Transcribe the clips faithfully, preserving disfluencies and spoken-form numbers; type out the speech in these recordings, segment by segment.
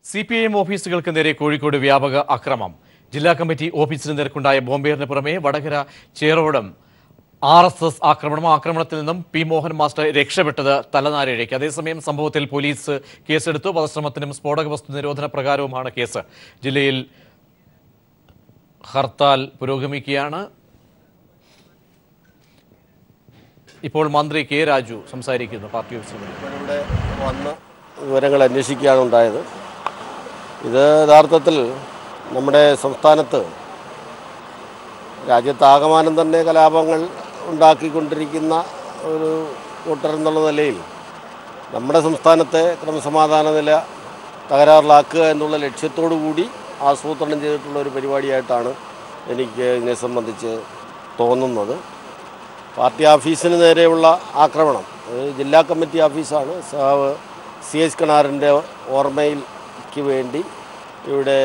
C P M ഓഫീസുകൾക്ക് നേരെ കോഴിക്കോട് വ്യാപക അക്രമം. ജില്ലാ കമ്മിറ്റി ഓഫീസിന് നേർക്കുണ്ടായ ബോംബേറിന് പുറമെ Vadakara Cherodam R S S ആക്രമണം. ആക്രമണത്തിൽ നിന്നും പി മോഹൻ മാസ്റ്റർ രക്ഷപ്പെട്ടത് തലനാരിഴയ്ക്ക്. അതേസമയം സംഭവത്തിൽ പോലീസ് കേസെടുത്തു. വധശ്രമത്തിനും സ്ഫോടക വസ്തു നിരോധന പ്രകാരവുമാണ് കേസ്. ജില്ലയിൽ ഹർത്താൽ പുരോഗമിക്കുകയാണ്. ഇപ്പോൾ മന്ത്രി കെ രാജു സംസാരിക്കുന്നു. പാർട്ടി ഓഫീസിൽ ഇവിടെ വന്ന് വിവരങ്ങൾ അന്വേഷിക്കുകയാണ് ഉണ്ടായത്. ഇത് യഥാർത്ഥത്തിൽ നമ്മുടെ സംസ്ഥാനത്ത് രാജ്യത്താകമാനം തന്നെ കലാപങ്ങൾ ഉണ്ടാക്കിക്കൊണ്ടിരിക്കുന്ന ഒരു കൂട്ടരെന്നുള്ള നിലയിൽ നമ്മുടെ സംസ്ഥാനത്തെ ക്രമസമാധാന നില തകരാറിലാക്കുക എന്നുള്ള ലക്ഷ്യത്തോടു കൂടി ആസൂത്രണം ചെയ്തിട്ടുള്ള ഒരു പരിപാടിയായിട്ടാണ് എനിക്ക് ഇതിനെ സംബന്ധിച്ച് തോന്നുന്നത്. പാർട്ടി ഓഫീസിന് നേരെയുള്ള ആക്രമണം ജില്ലാ കമ്മിറ്റി ഓഫീസാണ്. സഹാവ് സി എച്ച് കണാറിൻ്റെ ഓർമ്മയ്ക്ക് വേണ്ടി ഇവിടെ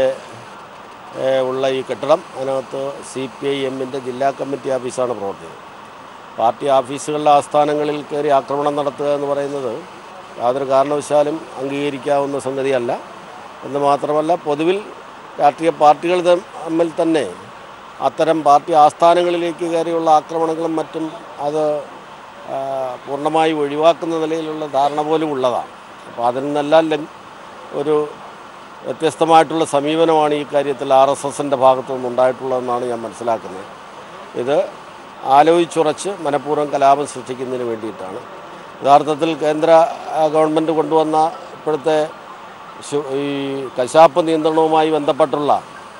ഉള്ള ഈ കെട്ടിടം, അതിനകത്ത് സി പി ഐ എമ്മിൻ്റെ ജില്ലാ കമ്മിറ്റി ഓഫീസാണ് പ്രവർത്തിക്കുന്നത്. പാർട്ടി ഓഫീസുകളിലെ ആസ്ഥാനങ്ങളിൽ കയറി ആക്രമണം നടത്തുക എന്ന് പറയുന്നത് യാതൊരു കാരണവശാലും അംഗീകരിക്കാവുന്ന സംഗതിയല്ല. എന്ന് മാത്രമല്ല, പൊതുവിൽ രാഷ്ട്രീയ പാർട്ടികൾ തമ്മിൽ തന്നെ അത്തരം പാർട്ടി ആസ്ഥാനങ്ങളിലേക്ക് കയറിയുള്ള ആക്രമണങ്ങളും മറ്റും അത് പൂർണ്ണമായി ഒഴിവാക്കുന്ന നിലയിലുള്ള ധാരണ പോലും ഉള്ളതാണ്. അപ്പോൾ അതിൽ നിന്നെല്ലാം ഒരു വ്യത്യസ്തമായിട്ടുള്ള സമീപനമാണ് ഈ കാര്യത്തിൽ ആർ എസ് എസിൻ്റെ ഭാഗത്തു നിന്നുണ്ടായിട്ടുള്ളതെന്നാണ് ഞാൻ മനസ്സിലാക്കുന്നത്. ഇത് ആലോചിച്ചുറച്ച് മനഃപൂർവ്വം കലാപം സൃഷ്ടിക്കുന്നതിന് വേണ്ടിയിട്ടാണ്. യഥാർത്ഥത്തിൽ കേന്ദ്ര ഗവൺമെൻറ് കൊണ്ടുവന്ന ഇപ്പോഴത്തെ ഈ കശാപ്പ് നിയന്ത്രണവുമായി ബന്ധപ്പെട്ടുള്ള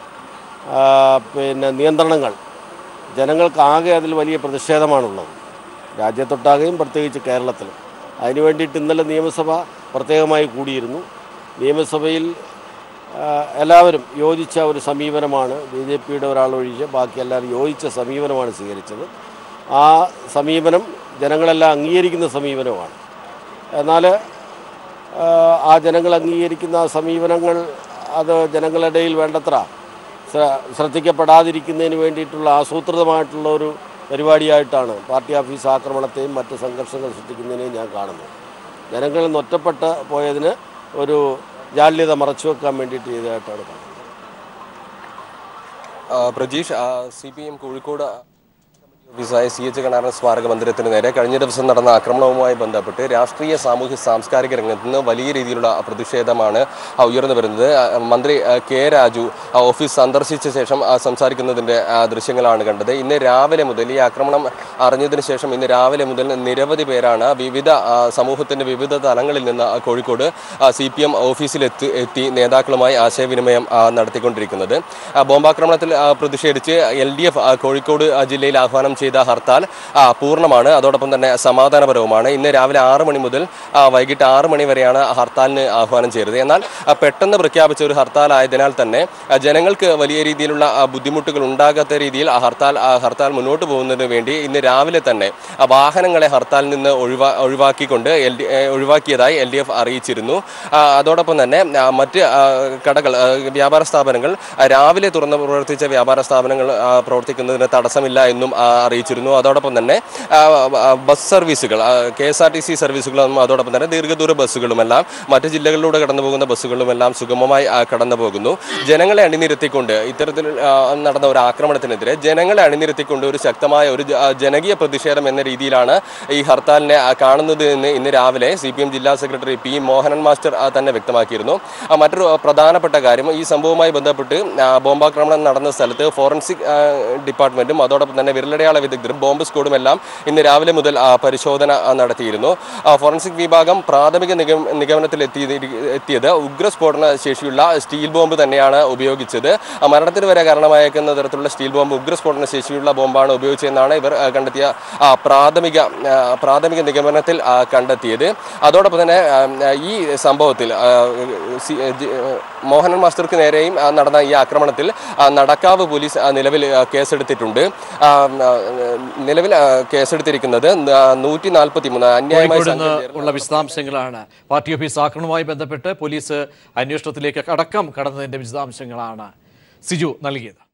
പിന്നെ നിയന്ത്രണങ്ങൾ ജനങ്ങൾക്കാകെ അതിൽ വലിയ പ്രതിഷേധമാണുള്ളത്, രാജ്യത്തൊട്ടാകെയും പ്രത്യേകിച്ച് കേരളത്തിലും. അതിനു വേണ്ടിയിട്ട് ഇന്നലെ നിയമസഭ പ്രത്യേകമായി കൂടിയിരുന്നു. നിയമസഭയിൽ എല്ലാവരും യോജിച്ച ഒരു സമീപനമാണ്, ബി ജെ പിയുടെ ഒരാളൊഴിച്ച് ബാക്കി എല്ലാവരും യോജിച്ച സമീപനമാണ് സ്വീകരിച്ചത്. ആ സമീപനം ജനങ്ങളെല്ലാം അംഗീകരിക്കുന്ന സമീപനമാണ്. എന്നാൽ ആ ജനങ്ങൾ അംഗീകരിക്കുന്ന സമീപനങ്ങൾ അത് ജനങ്ങളുടെ ഇടയിൽ വേണ്ടത്ര ശ്രദ്ധിക്കപ്പെടാതിരിക്കുന്നതിന് വേണ്ടിയിട്ടുള്ള ആസൂത്രിതമായിട്ടുള്ള ഒരു പരിപാടിയായിട്ടാണ് പാർട്ടി ഓഫീസ് ആക്രമണത്തെയും മറ്റ് സംഘർഷങ്ങൾ സൃഷ്ടിക്കുന്നതിനെയും ഞാൻ കാണുന്നത്. ജനങ്ങളിൽ നിന്ന് ഒറ്റപ്പെട്ട് പോയതിന് ഒരു ജാള്യത മറച്ചുവെക്കാൻ വേണ്ടിയിട്ട് ചെയ്തതായിട്ടാണ് കാണുന്നത്. Prajeesh, C P M Kozhikode ഓഫീസായ സി എച്ച് കണാറിന് സ്മാരക മന്ദിരത്തിന് നേരെ കഴിഞ്ഞ ദിവസം നടന്ന ആക്രമണവുമായി ബന്ധപ്പെട്ട് രാഷ്ട്രീയ സാമൂഹ്യ സാംസ്കാരിക രംഗത്ത് നിന്ന് വലിയ രീതിയിലുള്ള പ്രതിഷേധമാണ് ഉയർന്നു വരുന്നത്. മന്ത്രി കെ രാജു ഓഫീസ് സന്ദർശിച്ച ശേഷം സംസാരിക്കുന്നതിൻ്റെ ദൃശ്യങ്ങളാണ് കണ്ടത്. ഇന്ന് രാവിലെ മുതൽ ഈ ആക്രമണം അറിഞ്ഞതിന് ശേഷം ഇന്ന് രാവിലെ മുതൽ നിരവധി പേരാണ് വിവിധ സമൂഹത്തിൻ്റെ വിവിധ തലങ്ങളിൽ നിന്ന് കോഴിക്കോട് സി പി എം ഓഫീസിലെത്തി എത്തി നേതാക്കളുമായി ആശയവിനിമയം നടത്തിക്കൊണ്ടിരിക്കുന്നത്. ബോംബാക്രമണത്തിൽ പ്രതിഷേധിച്ച് എൽ ഡി എഫ് കോഴിക്കോട് ജില്ലയിൽ ആഹ്വാനം ചെയ്ത ഹർത്താൽ പൂർണ്ണമാണ്, അതോടൊപ്പം തന്നെ സമാധാനപരവുമാണ്. ഇന്ന് രാവിലെ ആറ് മണി മുതൽ വൈകിട്ട് ആറ് മണി വരെയാണ് ഹർത്താലിന് ആഹ്വാനം ചെയ്തത്. എന്നാൽ പെട്ടെന്ന് പ്രഖ്യാപിച്ച ഒരു ഹർത്താൽ ആയതിനാൽ തന്നെ ജനങ്ങൾക്ക് വലിയ രീതിയിലുള്ള ബുദ്ധിമുട്ടുകൾ ഉണ്ടാകാത്ത രീതിയിൽ ഹർത്താൽ ഹർത്താൽ മുന്നോട്ട് പോകുന്നതിന് വേണ്ടി ഇന്ന് രാവിലെ തന്നെ വാഹനങ്ങളെ ഹർത്താലിൽ നിന്ന് ഒഴിവാ ഒഴിവാക്കിക്കൊണ്ട് എൽ ഡി ഒഴിവാക്കിയതായി എൽ ഡി എഫ് അറിയിച്ചിരുന്നു. അതോടൊപ്പം തന്നെ മറ്റ് കടകൾ, വ്യാപാര സ്ഥാപനങ്ങൾ രാവിലെ തുറന്ന് പ്രവർത്തിച്ച വ്യാപാര സ്ഥാപനങ്ങൾ പ്രവർത്തിക്കുന്നതിന് തടസ്സമില്ല എന്നും അറിയിച്ചിരുന്നു. അതോടൊപ്പം തന്നെ ബസ് സർവീസുകൾ, K S R T C സർവീസുകളും അതോടൊപ്പം തന്നെ ദീർഘദൂര ബസ്സുകളുമെല്ലാം മറ്റ് ജില്ലകളിലൂടെ കടന്നു പോകുന്ന ബസ്സുകളുമെല്ലാം സുഗമമായി കടന്നു പോകുന്നു. ജനങ്ങളെ അണിനിരത്തിക്കൊണ്ട് ഇത്തരത്തിൽ നടന്ന ഒരു ആക്രമണത്തിനെതിരെ ജനങ്ങളെ അണിനിരത്തിക്കൊണ്ട് ഒരു ശക്തമായ ഒരു ജനകീയ പ്രതിഷേധം എന്ന രീതിയിലാണ് ഈ ഹർത്താലിനെ കാണുന്നത് എന്ന് ഇന്ന് രാവിലെ സി പി എം ജില്ലാ സെക്രട്ടറി പി മോഹനൻ മാസ്റ്റർ തന്നെ വ്യക്തമാക്കിയിരുന്നു. മറ്റൊരു പ്രധാനപ്പെട്ട കാര്യം, ഈ സംഭവവുമായി ബന്ധപ്പെട്ട് ബോംബാക്രമണം നടന്ന സ്ഥലത്ത് ഫോറൻസിക് ഡിപ്പാർട്ട്മെന്റും അതോടൊപ്പം തന്നെ വിരലടയാള വിദഗ്ധരും ബോംബ് സ്ക്വാഡും എല്ലാം ഇന്ന് രാവിലെ മുതൽ പരിശോധന നടത്തിയിരുന്നു. ഫോറൻസിക് വിഭാഗം പ്രാഥമിക നിഗമനത്തിൽ എത്തി എത്തിയത് ഉഗ്രസ്ഫോടന ശേഷിയുള്ള സ്റ്റീൽ ബോംബ് തന്നെയാണ് ഉപയോഗിച്ചത്. മരണത്തിന് വരെ കാരണമായേക്കുന്ന തരത്തിലുള്ള സ്റ്റീൽ ബോംബ് ഉഗ്രസ്ഫോടന ശേഷിയുള്ള ബോംബാണ് ഉപയോഗിച്ചതെന്നാണ് ഇവർ കണ്ടെത്തിയ പ്രാഥമിക പ്രാഥമിക നിഗമനത്തിൽ കണ്ടെത്തിയത്. അതോടൊപ്പം തന്നെ ഈ സംഭവത്തിൽ മോഹനൻ മാസ്റ്റർക്ക് നേരെയും നടന്ന ഈ ആക്രമണത്തിൽ നടക്കാവ് പോലീസ് നിലവിൽ കേസെടുത്തിട്ടുണ്ട്. നിലവിൽ കേസെടുത്തിരിക്കുന്നത് നൂറ്റി നാൽപ്പത്തി മൂന്ന് അന്യായമായ വിശദാംശങ്ങളാണ്. പാർട്ടി ഓഫീസ് ആക്രമണവുമായി ബന്ധപ്പെട്ട് പോലീസ് അന്വേഷണത്തിലേക്ക് അടക്കം കടന്നതിന്റെ വിശദാംശങ്ങളാണ് സിജു നൽകിയത്.